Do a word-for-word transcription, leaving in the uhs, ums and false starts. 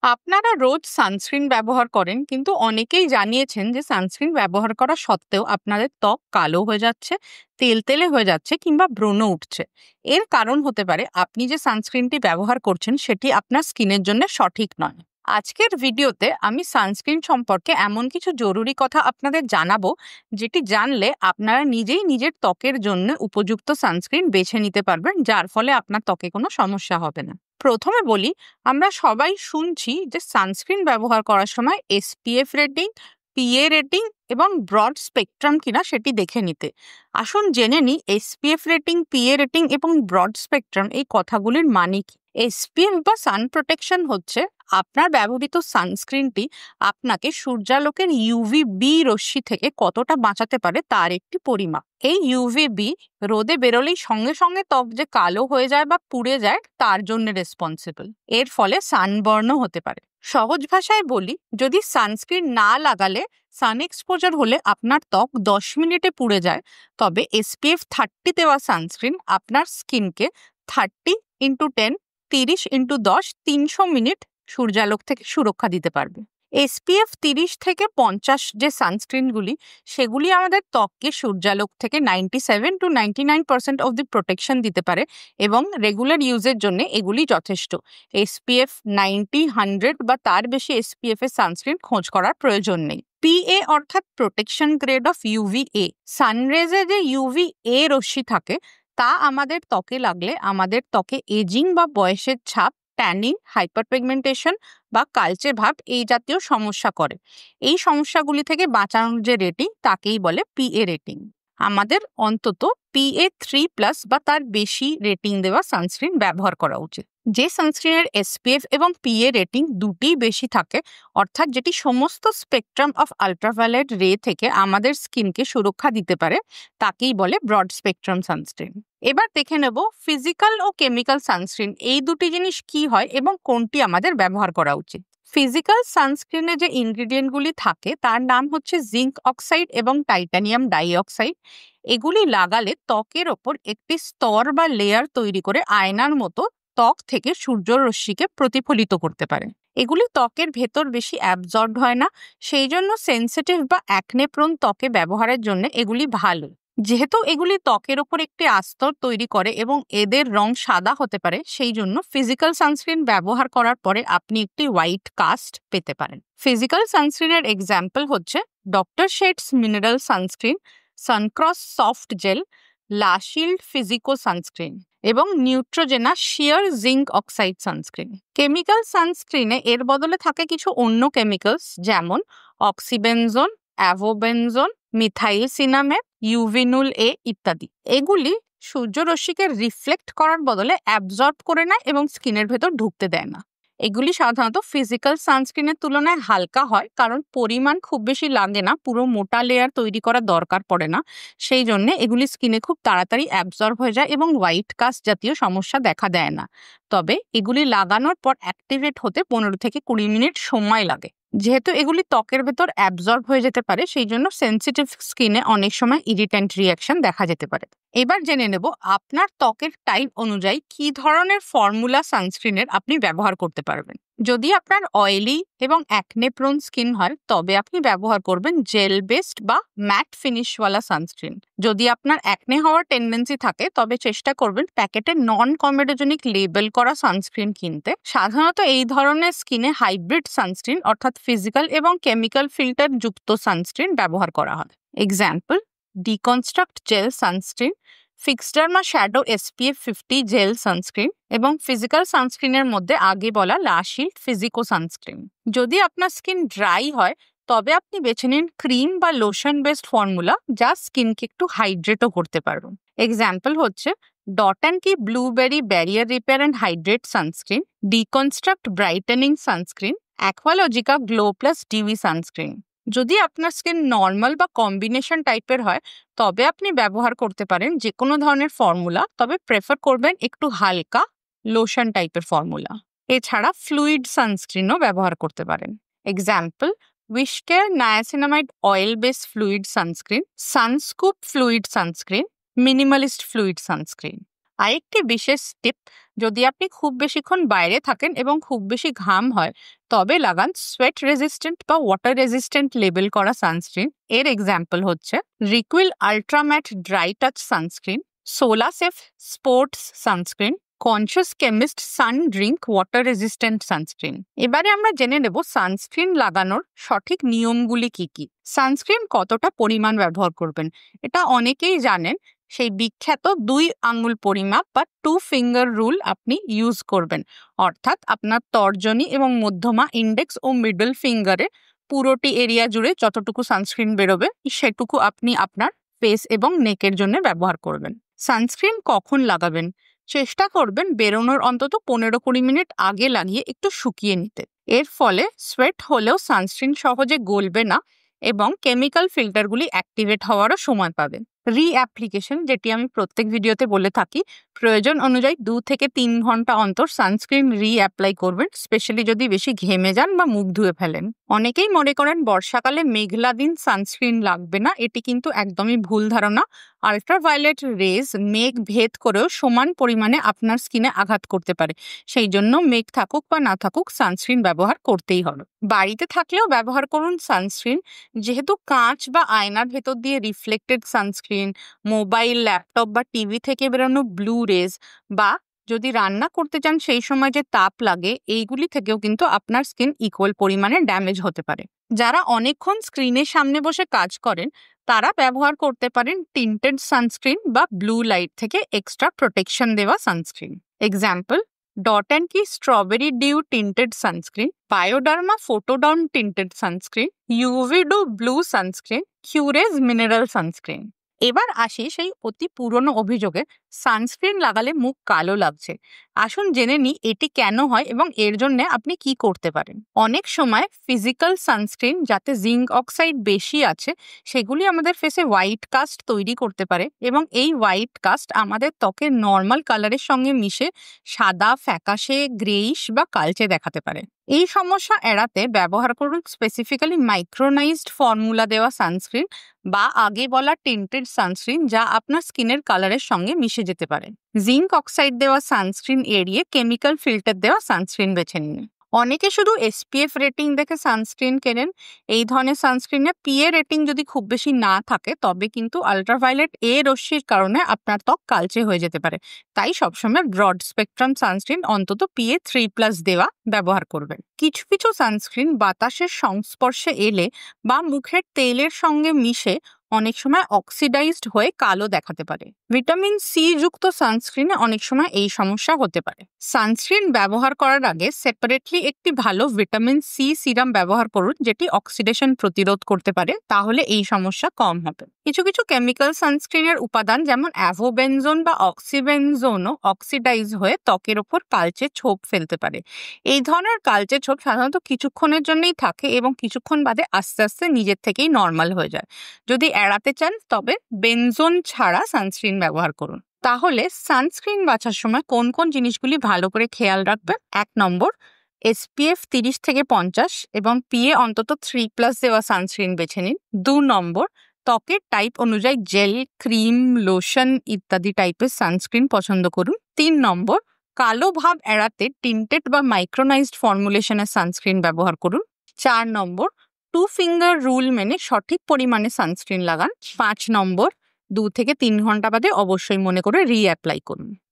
আপনারা রোজ সানস্ক্রিন ব্যবহার করেন, কিন্তু অনেকেই জানিয়েছেন যে সানস্ক্রিন ব্যবহার করা সত্ত্বেও আপনাদের ত্বক কালো হয়ে যাচ্ছে, তেলতেলে হয়ে যাচ্ছে কিংবা ব্রণ উঠছে। এর কারণ হতে পারে আপনি যে সানস্ক্রিনটি ব্যবহার করছেন সেটি আপনার স্কিনের জন্য সঠিক নয়। আজকের ভিডিওতে আমি সানস্ক্রিন সম্পর্কে এমন কিছু জরুরি কথা আপনাদের জানাবো, যেটি জানলে আপনারা নিজেই নিজের ত্বকের জন্য উপযুক্ত সানস্ক্রিন বেছে নিতে পারবেন, যার ফলে আপনার ত্বকে কোনো সমস্যা হবে না। প্রথমে বলি, আমরা সবাই শুনছি যে সানস্ক্রিন ব্যবহার করার সময় এসপিএফ রেটিং, পিএ রেটিং এবং ব্রড স্পেকট্রাম কিনা সেটি দেখে নিতে। আসুন জেনে নিই এসপিএফ রেটিং, পিএ রেটিং এবং ব্রড স্পেকট্রাম এই কথাগুলির মানে কি। এসপিএফ বা সান প্রোটেকশন হচ্ছে আপনার ব্যবহৃত সানস্ক্রিনটি আপনাকে সূর্যালোকের ইউভি বি রশ্মি থেকে কতটা বাঁচাতে পারে তার একটি পরিমাপ। এই ইউভি বি রোদে বেরোলেই সঙ্গে সঙ্গে ত্বক যে কালো হয়ে যায় বা পুড়ে যায় তার জন্য রেসপন্সিবল। এর ফলে সানবার্নও হতে পারে। সহজ ভাষায় বলি, যদি সানস্ক্রিন না লাগালে সান এক্সপোজার হলে আপনার ত্বক দশ মিনিটে পুড়ে যায়, তবে এসপিএফ থার্টি দেওয়া সানস্ক্রিন আপনার স্কিনকে থার্টি ইন্টু টেন তিরিশ ইন্টু দশ তিনশো মিনিট সূর্যালোক থেকে সুরক্ষা দিতে পারবে। এসপিএফ তিরিশ থেকে পঞ্চাশ যে সানস্ক্রিনগুলি, সেগুলি আমাদের ত্বককে সূর্যালোক থেকে ninety seven to ninety nine percent of the protection দিতে পারে এবং রেগুলার ইউজের জন্য এগুলি যথেষ্ট। এসপিএফ নাইনটি, হান্ড্রেড বা তার বেশি এসপিএফ এর সানস্ক্রিন খোঁজ করার প্রয়োজন নেই। পিএ অর্থাৎ প্রোটেকশন গ্রেড অফ ইউভিএ, সানরেজে যে ইউভি এ রশ্মি থাকে তা আমাদের ত্বকে লাগলে আমাদের ত্বকে এজিং বা বয়সের ছাপ, ট্যানিং, হাইপারপিগমেন্টেশন বা কালচে ভাব এই জাতীয় সমস্যা করে। এই সমস্যাগুলি থেকে বাঁচানোর যে রেটিং তাকেই বলে পিএ রেটিং। আমাদের অন্তত পিএ থ্রি প্লাস বা তার বেশি রেটিং দেওয়া সানস্ক্রিন ব্যবহার করা উচিত। যে সানস্ক্রিনের এসপিএফ এবং পিএ রেটিং দুটিই বেশি থাকে, অর্থাৎ যেটি সমস্ত স্পেকট্রাম অফ আল্ট্রাভায়োলেট রে থেকে আমাদের স্কিনকে সুরক্ষা দিতে পারে, তাকেই বলে ব্রড স্পেকট্রাম সানস্ক্রিন। এবার দেখে নেব ফিজিক্যাল ও কেমিক্যাল সানস্ক্রিন এই দুটি জিনিস কি হয় এবং কোনটি আমাদের ব্যবহার করা উচিত। ফিজিক্যাল সানস্ক্রিনে যে ইনগ্রিডিয়েন্টগুলি থাকে তার নাম হচ্ছে জিঙ্ক অক্সাইড এবং টাইটানিয়াম ডাইঅক্সাইড। এগুলি লাগালে ত্বকের ওপর একটি স্তর বা লেয়ার তৈরি করে আয়নার মতো ত্বক থেকে সূর্যরশ্মিকে প্রতিফলিত করতে পারে। এগুলি ত্বকের ভেতর বেশি অ্যাবজর্ব হয় না, সেই জন্য সেনসিটিভ বা অ্যাকনে প্রোন ত্বকে ব্যবহারের জন্য এগুলি ভালো। যেহেতু এগুলি ত্বকের ওপর একটি আস্তর তৈরি করে এবং এদের রং সাদা হতে পারে, সেই জন্য ফিজিক্যাল সানস্ক্রিন ব্যবহার করার পরে আপনি একটি হোয়াইট কাস্ট পেতে পারেন। ফিজিক্যাল সানস্ক্রিনের এক্সাম্পল হচ্ছে doctor Sheth's mineral sunscreen, Suncros soft gel, La Shield Physico sunscreen এবং Neutrogena sheer zinc oxide sunscreen. Chemical সানস্ক্রিনে এর বদলে থাকে কিছু অন্য কেমিক্যালস, যেমন অক্সিবেনজোন, অ্যাভোবেনজোন, মিথাইল সিনামেট, ইউভিনুল এ ইত্যাদি। এগুলি সূর্যরশ্মিকে রিফ্লেক্ট করার বদলে অ্যাবজর্ব করে নেয় এবং স্কিনের ভেতর ঢুকতে দেয় না। এগুলি সাধারণত ফিজিক্যাল সানস্ক্রিনের তুলনায় হালকা হয়, কারণ পরিমাণ খুব বেশি লাগে না, পুরো মোটা লেয়ার তৈরি করার দরকার পড়ে না। সেই জন্য এগুলি স্কিনে খুব তাড়াতাড়ি অ্যাবজর্ব হয়ে যায় এবং হোয়াইট কাস্ট জাতীয় সমস্যা দেখা দেয় না। তবে এগুলি লাগানোর পর অ্যাক্টিভেট হতে পনেরো থেকে কুড়ি মিনিট সময় লাগে। যেহেতু এগুলি ত্বকের ভেতর অ্যাবজর্ব হয়ে যেতে পারে, সেই জন্য সেনসিটিভ স্কিনে অনেক সময় ইরিটেন্ট রিয়াকশন দেখা যেতে পারে। এবার জেনে নেব আপনার ত্বকের টাইপ অনুযায়ী কি ধরনের ফর্মুলা সানস্ক্রিনের আপনি ব্যবহার করতে পারবেন। যদি আপনার অয়েলি এবং অ্যাকনে প্রোন স্কিন হয়, তবে আপনি ব্যবহার করবেন জেল বেসড বা ম্যাট ফিনিশওয়ালা সানস্ক্রিন। যদি আপনার অ্যাকনে হওয়ার টেন্ডেন্সি থাকে, তবে চেষ্টা করবেন প্যাকেটে নন কমেডোজেনিক লেবেল করা সানস্ক্রিন কিনতে। সাধারণত এই ধরনের স্কিনে হাইব্রিড সানস্ক্রিন অর্থাৎ ফিজিক্যাল এবং কেমিক্যাল ফিল্টার যুক্ত সানস্ক্রিন ব্যবহার করা হয়। Example: Deconstruct gel sunscreen, Fixderma shadow SPF fifty gel sunscreen এবং ফিজিক্যাল সানস্ক্রিনের মধ্যে আগে বলা লা শিল্ড ফিজিকো সানস্ক্রিন। যদি আপনার স্কিন ড্রাই হয়, তবে আপনি বেছে নিন ক্রিম বা লোশন বেসড ফর্মুলা, যা স্কিনকে একটু হাইড্রেটও করতে পারবেন। এক্সাম্পল হচ্ছে Dot and Key blueberry barrier repair and hydrate sunscreen, Deconstruct brightening sunscreen, Aqualogica glow plus dewy sunscreen. যদি আপনার স্কিন নর্মাল বা কম্বিনেশন টাইপের হয়, তবে আপনি ব্যবহার করতে পারেন যে কোনো ধরনের ফর্মুলা, তবে প্রেফার করবেন একটু হালকা লোশন টাইপের ফর্মুলা। এছাড়া ফ্লুইড সানস্ক্রিনও ব্যবহার করতে পারেন। Example: WishCare niacinamide oil base fluid sunscreen, Sunscoop fluid sunscreen, Minimalist fluid sunscreen. আরেকটি বিশেষ টিপ, যদি আপনি খুব বেশিক্ষণ বাইরে থাকেন এবং খুব বেশি ঘাম হয় তবে লাগান সোয়েট রেজিস্ট্যান্ট বা ওয়াটার রেজিস্ট্যান্ট লেবেল করা সানস্ক্রিন। এর এক্সাম্পল হচ্ছে Re'equil ultra matte dry touch sunscreen, Solasafe sports sunscreen, Conscious Chemist sun drink water resistant sunscreen. এবারে আমরা জেনে নেব সানস্ক্রিন লাগানোর সঠিক নিয়মগুলি কি কি। সানস্ক্রিন কতটা পরিমাণ ব্যবহার করবেন এটা অনেকেই জানেন। সেই বিখ্যাত দুই আঙুল পরিমাপ বা টু ফিঙ্গার রুল আপনি ইউজ করবেন, অর্থাৎ আপনার তর্জনী এবং মধ্যমা ইন্ডেক্স ও মিডল ফিঙ্গারে পুরোটি এরিয়া জুড়ে যতটুকু সানস্ক্রিন বেরোবে সেটুকু আপনি আপনার ফেস এবং নেকের জন্য ব্যবহার করবেন। সানস্ক্রিন কখন লাগাবেন? চেষ্টা করবেন বেরোনোর অন্তত পনেরো কুড়ি মিনিট আগে লাগিয়ে একটু শুকিয়ে নিতে। এর ফলে সোয়েট হলেও সানস্ক্রিন সহজে গলবে না এবং কেমিক্যাল ফিল্টারগুলি অ্যাক্টিভেট হওয়ারও সময় পাবেন। রিঅ্যাপ্লিকেশন, যেটি আমি প্রত্যেক ভিডিওতে বলে থাকি, প্রয়োজন অনুযায়ী দু থেকে তিন ঘন্টা অন্তর সানস্ক্রিন রিঅ্যাপ্লাই করবেন, স্পেশালি যদি বেশি ঘেমে যান বা মুখ ধুয়ে ফেলেন। অনেকেই মনে করেন বর্ষাকালে মেঘলা দিন সানস্ক্রিন লাগবে না, এটি কিন্তু একদমই ভুল ধারণা। আলট্রাভায়োলেট রেজ মেঘ ভেদ করেও সমান পরিমাণে আপনার স্কিনে আঘাত করতে পারে, সেই জন্য মেঘ থাকুক বা না থাকুক সানস্ক্রিন ব্যবহার করতেই হবে। বাড়িতে থাকলেও ব্যবহার করুন সানস্ক্রিন, যেহেতু কাঁচ বা আয়নার ভেতর দিয়ে রিফ্লেক্টেড সানস্ক্রিন, মোবাইল, ল্যাপটপ বা টিভি থেকে বেরোনো ব্লু রেজ বা যদি রান্না করতে চান সেই সময় যে তাপ লাগে, এইগুলি থেকেও কিন্তু আপনার স্কিন ইকুয়াল পরিমাণে ড্যামেজ হতে পারে। যারা অনেকক্ষণ স্ক্রিনের সামনে বসে কাজ করেন তারা ব্যবহার করতে পারেন টিন্টেড সানস্ক্রিন বা ব্লু লাইট থেকে এক্সট্রা প্রোটেকশন দেওয়া sunscreen. Example, Dot and Key strawberry dew tinted sunscreen, Bioderma Photoderm tinted sunscreen, ইউভিডো ব্লু সানস্ক্রিন, কিউরেজ মিনারেল সানস্ক্রিন। এবার আসি সেই অতি পুরনো অভিযোগে, সানস্ক্রিন লাগালে মুখ কালো লাগছে। আসুন জেনে নিই এটি কেন হয় এবং এর জন্য আপনি কি করতে পারেন। অনেক সময় ফিজিক্যাল সানস্ক্রিন যাতে জিঙ্ক অক্সাইড বেশি আছে সেগুলি আমাদের ফেসে হোয়াইট কাস্ট তৈরি করতে পারে এবং এই হোয়াইট কাস্ট আমাদের ত্বকের নর্মাল কালারের সঙ্গে মিশে সাদা, ফ্যাকাশে, গ্রেইশ বা কালচে দেখাতে পারে। এই সমস্যা এড়াতে ব্যবহার করুন স্পেসিফিক্যালি মাইক্রোনাইজড ফর্মুলা দেওয়া সানস্ক্রিন বা আগে বলা টিন্টেড সানস্ক্রিন, যা আপনার স্কিনের কালারের সঙ্গে মিশে যেতে পারে। জিঙ্ক অক্সাইড দেওয়া সানস্ক্রিন এড়িয়ে কেমিক্যাল ফিল্টার দেওয়া সানস্ক্রিন বেছে নিন। অনেকে শুধু এসপিএফ রেটিং দেখে সানস্ক্রিন কেনেন। এই ধরনের সানস্ক্রিনে পিএ রেটিং যদি খুব বেশি না থাকে তবে কিন্তু আলট্রাভায়োলেট এ রশ্মির কারণে আপনার ত্বক কালচে হয়ে যেতে পারে। তাই সবসময় ব্রড স্পেকট্রাম সানস্ক্রিন অন্তত পিএ থ্রি প্লাস দেওয়া ব্যবহার করবেন। কিছু কিছু সানস্ক্রিন বাতাসের সংস্পর্শে এলে বা মুখের তেলের সঙ্গে মিশে অনেক সময় অক্সিডাইজড হয়ে কালো দেখাতে পারে। ভিটামিন সি যুক্ত সানস্ক্রিনে অনেক সময় এই সমস্যা হতে পারে। সানস্ক্রিন ব্যবহার করার আগে সেপারেটলি একটি ভালো ভিটামিন সি সিরাম ব্যবহার করুন, যেটি অক্সিডেশন প্রতিরোধ করতে পারে, তাহলে এই সমস্যা কম হবে। কিছু কিছু কেমিক্যাল সানস্ক্রিনের উপাদান যেমন অ্যাভোবেনজোন বা অক্সিবেনজোনও অক্সিডাইজ হয়ে ত্বকের ওপর কালচে ছোপ ফেলতে পারে। এই ধরনের কালচে ছোপ সাধারণত কিছুক্ষণের জন্যই থাকে এবং কিছুক্ষণ বাদে আস্তে আস্তে নিজের থেকেই নর্মাল হয়ে যায়। যদি এড়াতে চান তবে বেনজোন ছাড়া সানস্ক্রিন ব্যবহার করুন। তাহলে সানস্ক্রিন বাছার সময় কোন কোন জিনিসগুলি ভালো করে খেয়াল রাখবেন? এক নম্বর, এসপিএফ তিরিশ থেকে পঞ্চাশ এবং পিএ অন্তত থ্রি প্লাস দেওয়া সানস্ক্রিন বেছে নিন। দু নম্বর, ত্বকের টাইপ অনুযায়ী জেল, ক্রিম, লোশন ইত্যাদি টাইপের সানস্ক্রিন পছন্দ করুন। তিন নম্বর, কালো ভাব এড়াতে টিন্টেড বা মাইক্রোনাইজড ফর্মুলেশনের সানস্ক্রিন ব্যবহার করুন। চার নম্বর, টু ফিঙ্গার রুল মেনে সঠিক পরিমাণে সানস্ক্রিন লাগান। পাঁচ নম্বর, দু থেকে তিন ঘন্টা বাদে অবশ্যই মনে করে রিঅ্যাপ্লাই করুন।